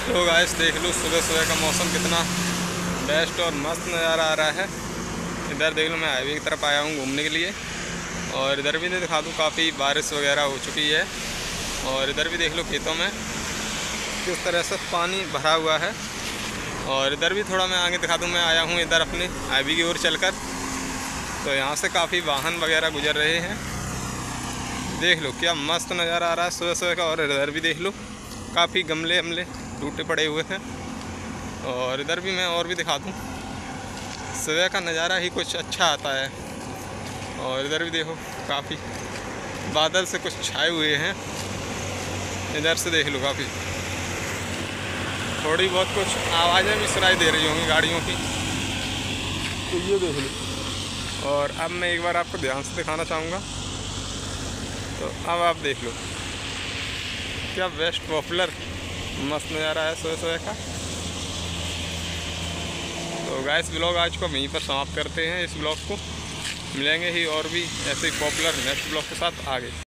तो गाइस देख लो सुबह सुबह का मौसम कितना बेस्ट और मस्त नज़ारा आ रहा है। इधर देख लो मैं हाईवे की तरफ आया हूँ घूमने के लिए, और इधर भी दिखा दूँ काफ़ी बारिश वगैरह हो चुकी है। और इधर भी देख लो खेतों में किस तरह से पानी भरा हुआ है। और इधर भी थोड़ा मैं आगे दिखा दूँ, मैं आया हूँ इधर अपने हाईवे की ओर चलकर, तो यहाँ से काफ़ी वाहन वगैरह गुजर रहे हैं। देख लो क्या मस्त नज़ारा आ रहा है सुबह सुबह का। और इधर भी देख लो काफ़ी गमले हमले टूटे पड़े हुए हैं। और इधर भी मैं और भी दिखा दूँ, सुबह का नज़ारा ही कुछ अच्छा आता है। और इधर भी देखो काफ़ी बादल से कुछ छाए हुए हैं। इधर से देख लो काफ़ी थोड़ी बहुत कुछ आवाज़ें भी सुनाई दे रही होंगी गाड़ियों की, तो ये देख लो। और अब मैं एक बार आपको ध्यान से दिखाना चाहूँगा, तो अब आप देख लो क्या बेस्ट पॉपुलर मस्त नज़ारा है सुबह सुबह का। तो गाइस ब्लॉग आज को हम यहीं पर समाप्त करते हैं। इस ब्लॉग को मिलेंगे ही और भी ऐसे ही पॉपुलर नेक्स्ट ब्लॉग के साथ आगे।